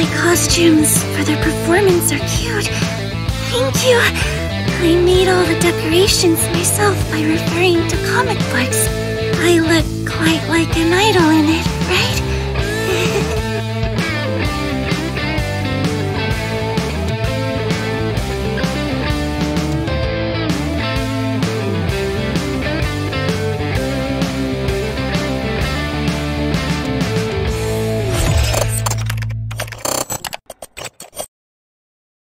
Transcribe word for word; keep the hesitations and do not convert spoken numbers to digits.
costumes for their performance are cute. Thank you. I made all the decorations myself by referring to comic books. I look quite like an idol in it, right?